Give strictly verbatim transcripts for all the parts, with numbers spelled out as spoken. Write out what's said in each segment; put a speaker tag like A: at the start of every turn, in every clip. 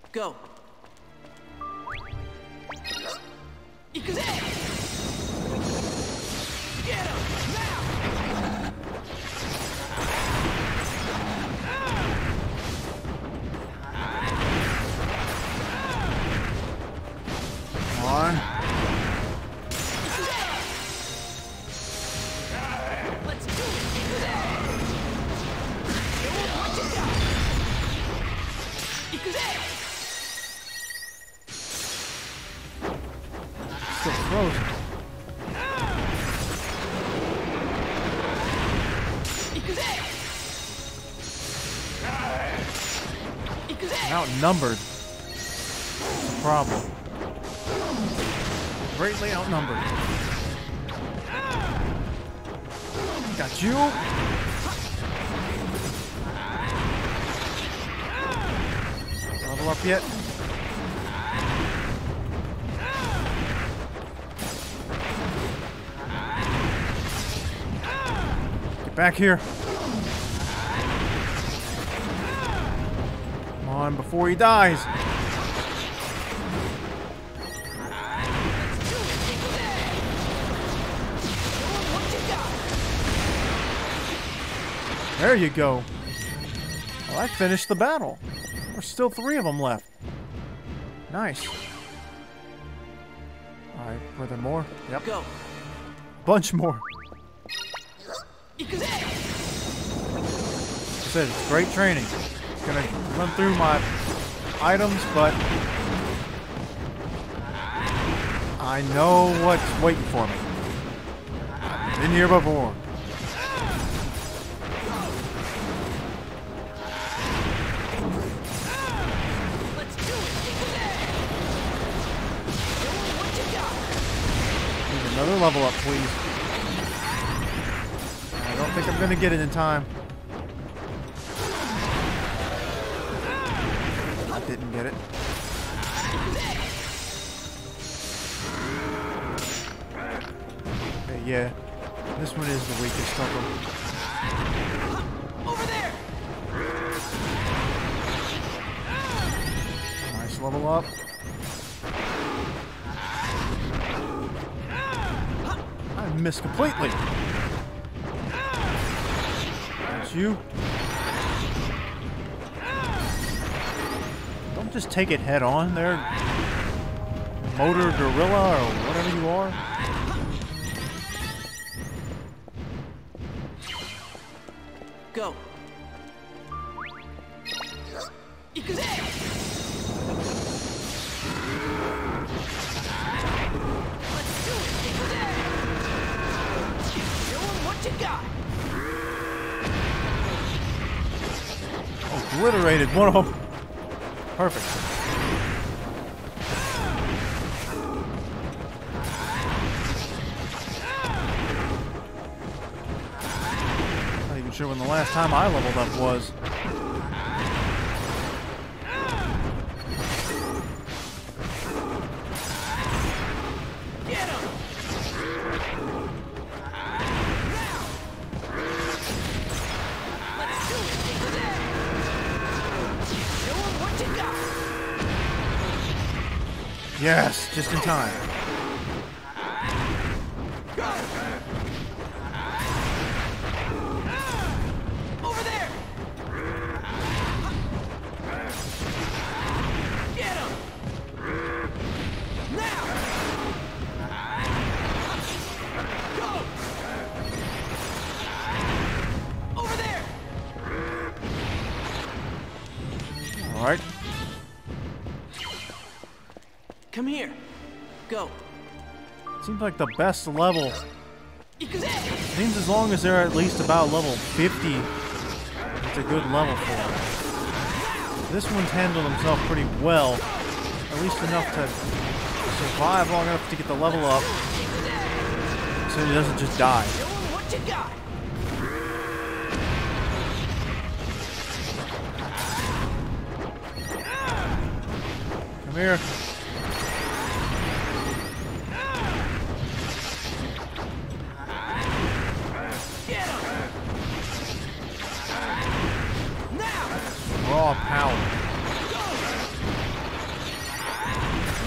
A: Go. Ikuze! Get him! Now!
B: Come on.
A: Let's do it! Ikuze!
B: Still frozen.
A: Ikuze! Ikuze!
B: Outnumbered. That's the problem. Greatly outnumbered. Got you. Level up yet? Get back here. Come on, before he dies. There you go. Well, I finished the battle. There's still three of them left. Nice. Alright, were there more? Yep.
A: Go.
B: Bunch more.
A: Ikuze!
B: Like I said, it's great training. Gonna run through my items, but I know what's waiting for me. I've been here before.
A: Let's do it! Ikuze! Show 'em what you got!
B: Need another level up, please. I don't think I'm gonna get it in time. I didn't get it. Okay, yeah. This one is the weakest of them.
A: Over there!
B: Nice level up. I missed completely. That's you. Don't just take it head on there. Motor gorilla or whatever you are.
A: Go. Ikuze! Let's do it! Ikuze! Show 'em what you got!
B: Obliterated one of them. Perfect. Not even sure when the last time I leveled up was.
A: Get him! Now! Let's do it! Ikuze! Show 'em what you got!
B: Yes, just in time.
A: Go! Over there! Get him! Now! Go! Over there!
B: All right.
A: Come here. Go.
B: Seems like the best level.
A: Ikuze!
B: Seems as long as they're at least about level fifty, it's a good level for them. This one's handled himself pretty well. At least enough to survive long enough to get the level up so he doesn't just die.
A: Show 'em what you got!
B: Come here.
A: Get him! Now!
B: Raw power.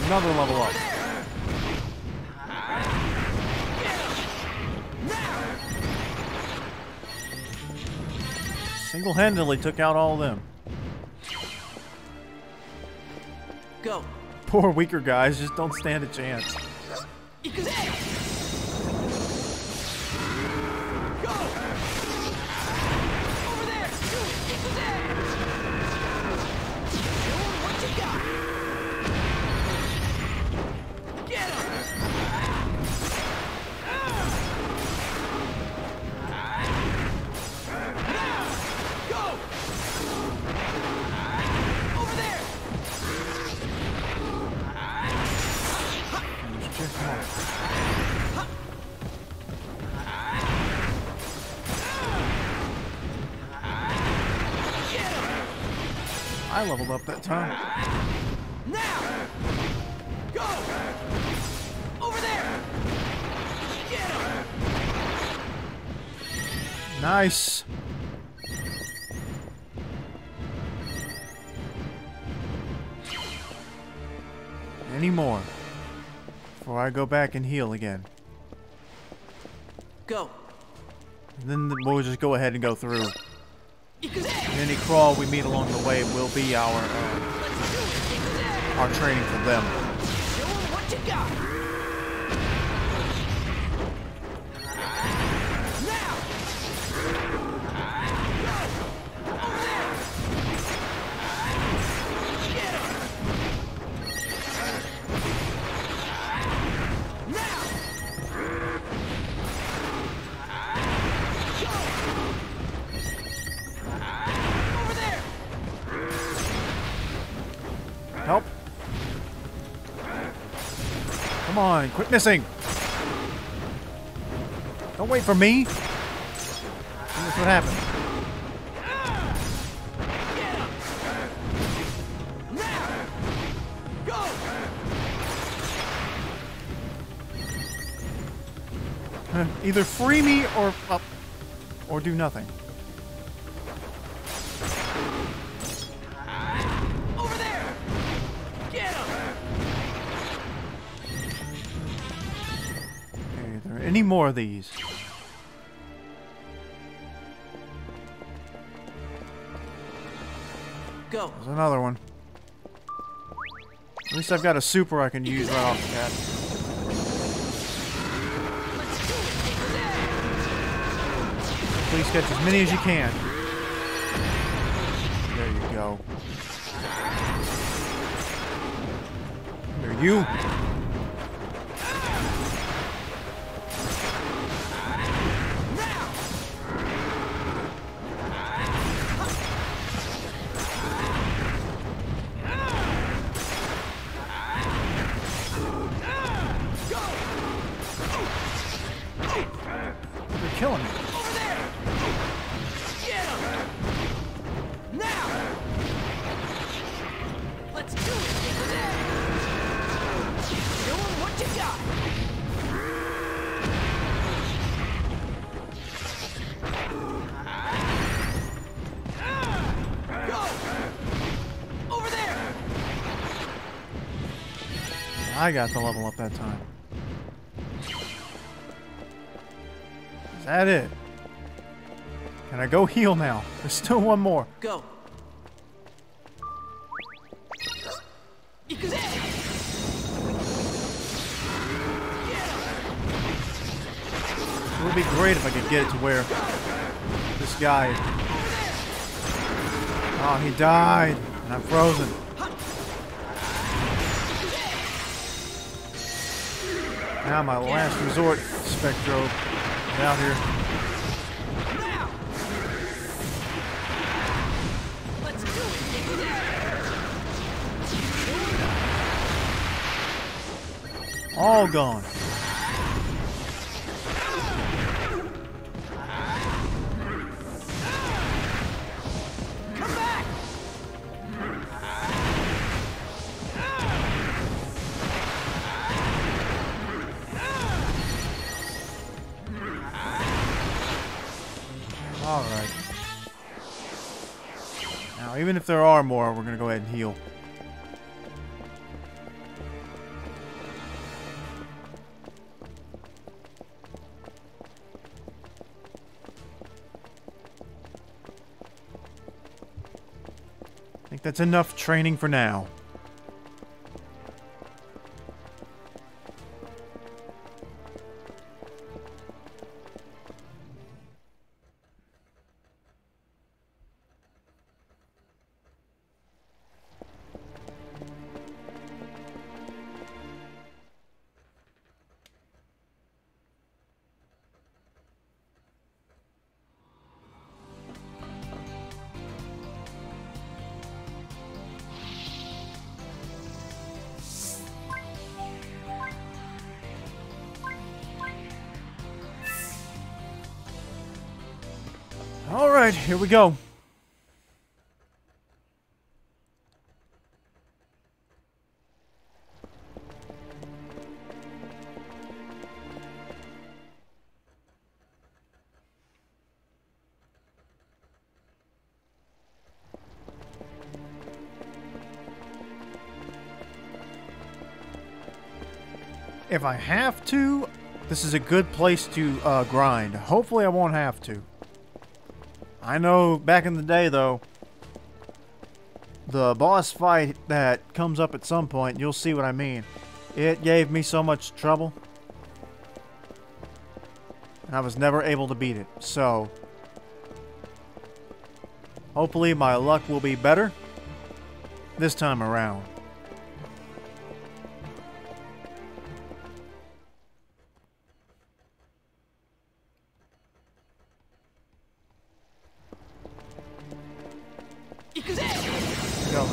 B: Another level up. Single-handedly took out all of them.
A: Go.
B: Poor weaker guys just don't stand a chance.
A: Ikuze! Go! Over there! Ikuze! Show 'em what you got! Get him! Go! Over there!
B: Come on. I leveled up that time.
A: Now! Go! Over there! Get him!
B: Nice. Any more before I go back and heal again.
A: Go.
B: And then we'll just go ahead and go through.
A: Ikuze!
B: And any crawl we meet along the way will be our uh,
A: Let's do it! Ikuze!
B: our training for them.
A: Show 'em what you got! Now! Go! Over there! Get him! Now! Go! Over there!
B: Help. Come on, quit missing. Don't wait for me. And that's what happened.
A: Get him! Now! Go!
B: Huh, either free me or uh, or do nothing.
A: Over there! Get him!
B: Okay, are there any more of these?
A: Go!
B: There's another one. At least I've got a super I can use right off the bat.
A: Let's do it! Ikuze!
B: Please catch as many as you can. There you go. There you.
A: Now! Go!
B: They're killing me.
A: Over there! Get him! Now! Let's do it! Ikuze! Show 'em what you got! Go! Over there!
B: I got the level up that time. Is that it? Can I go heal now? There's still one more.
A: Go! Ikuze! Get him!
B: It would be great if I could get it to where this guy... Oh, he died. And I'm frozen. Now my last resort, Spectro, is out here.
A: Now! Let's do it! Ikuze!
B: All gone.
A: Come back!
B: Alright. Now, even if there are more, we're gonna go ahead and heal. think that's enough training for now. Alright, here we go. If I have to, this is a good place to uh, grind. Hopefully I won't have to. I know back in the day, though, the boss fight that comes up at some point, you'll see what I mean. It gave me so much trouble. And I was never able to beat it. So, hopefully my luck will be better this time around. Go.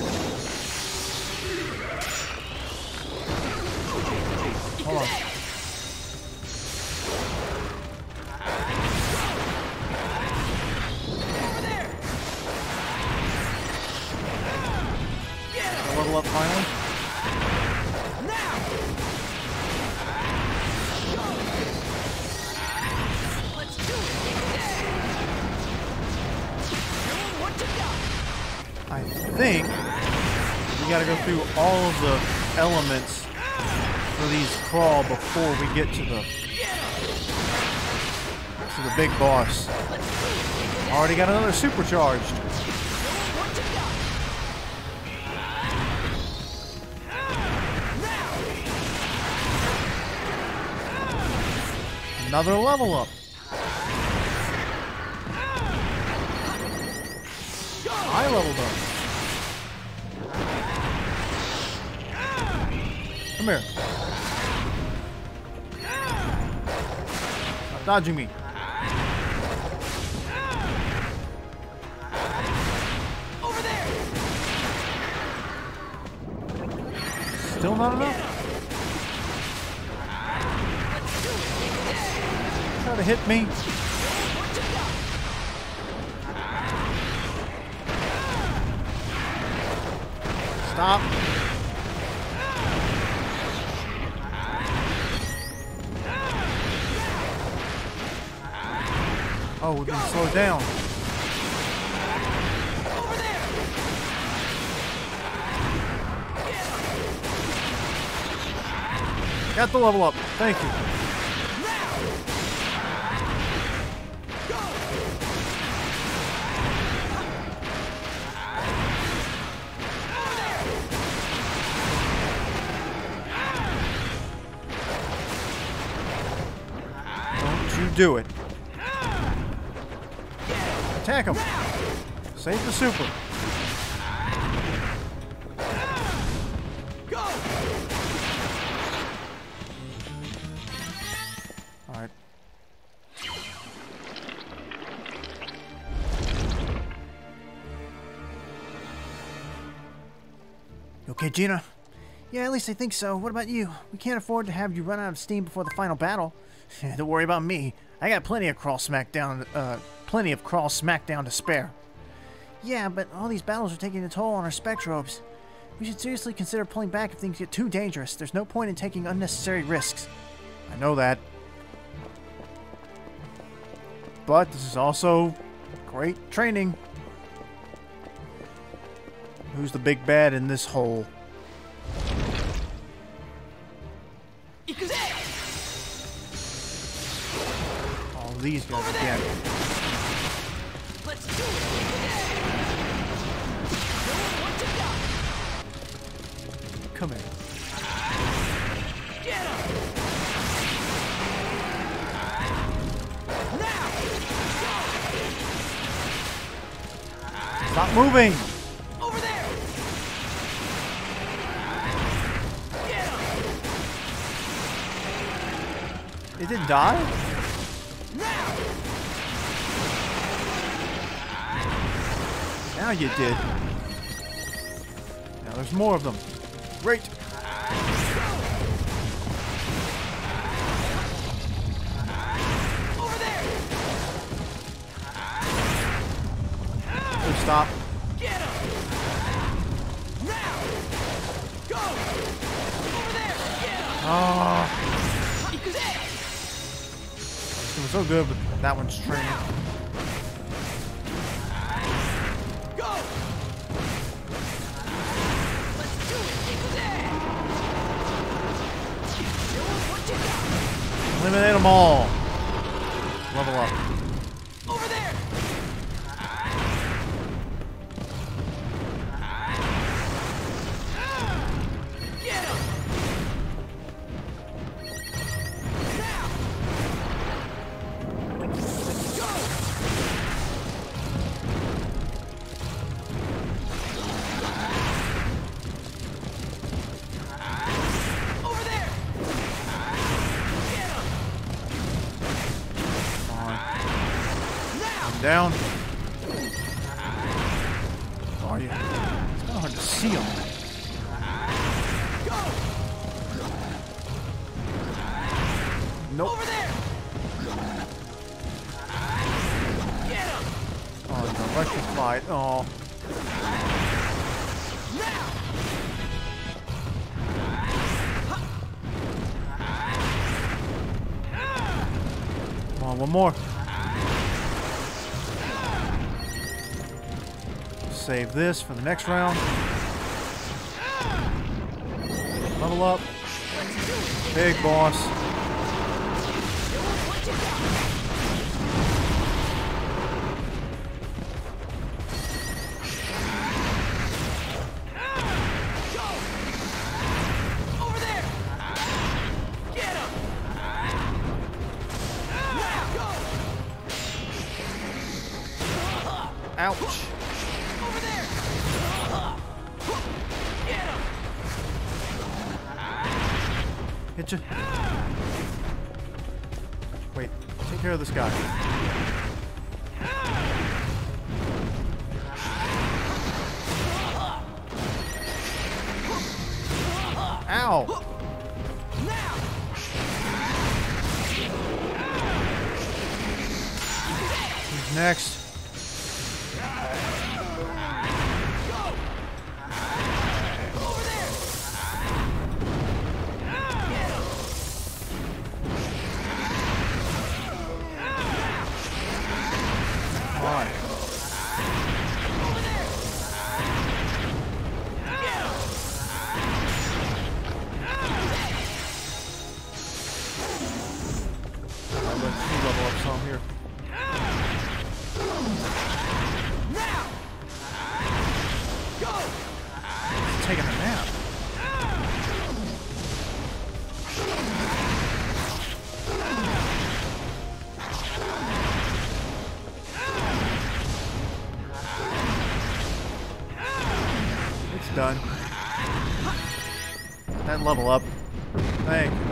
B: Hold on. Level up finally.
A: Let's do it. What you got?
B: I think we gotta go through all of the elements for these crawl before we get to the to the big boss. Already got another supercharged. Another level up. I leveled up. Come here. Stop dodging me.
A: Over there.
B: Still not enough? Try to hit me. Stop. Oh, we've been slowed down. Got the level up. Thank you. Do it. Attack him. Save the super. All right. You okay, Gina?
C: Yeah, at least I think so. What about you? We can't afford to have you run out of steam before the final battle.
B: Don't worry about me. I got plenty of crawl smackdown, uh, plenty of crawl smackdown to spare.
C: Yeah, but all these battles are taking a toll on our spectrobes. We should seriously consider pulling back if things get too dangerous. There's no point in taking unnecessary risks.
B: I know that. But this is also great training. Who's the big bad in this hole? All these guys again.
A: Let's do it.
B: Come here.
A: Get him! Now!
B: Stop moving!
A: Over there! Get him!
B: It didn't die?
A: Now!
B: Now you did. Now there's more of them. Great.
A: Over there!
B: Oh, stop.
A: Get him! Now! Go! Over there! Get him!
B: Oh,
A: There!
B: it was so good, but that one's training.
A: Go! Let's do it! There! Show 'em what you got!
B: Eliminate them all. Level up.
A: Over there! Get him! Now! Go! Over there! Get him!
B: Come on.
A: Now!
B: Down. Are you? It's kind of hard to see them.
A: Go!
B: Nope.
A: Over there! Get him!
B: Oh, the electrified. Oh.
A: Now!
B: Come on, one more. Save this for the next round. Level up. Big boss.
A: Show 'em what you got! Go! Over there! Get him! Now! Go!
B: Ouch.
A: Over there! Get him!
B: Hit you. Wait. Take care of this guy. Ow.
A: Now!
B: Who's next?
A: Go! Over there! Get him!
B: Come on.
A: Over there! Get him!
B: Alright, let's see level up some here.
A: Now! Go!
B: It's taking a nap. It's done. That level up. Thank you.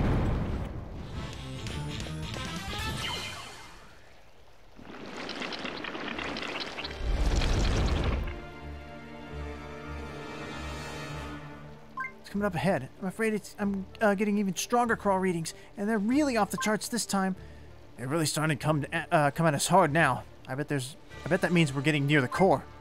C: It's coming up ahead. I'm afraid it's I'm uh, getting even stronger crawl readings, and they're really off the charts this time. They're really starting to come to, uh, come at us hard now. I bet there's I bet that means we're getting near the core.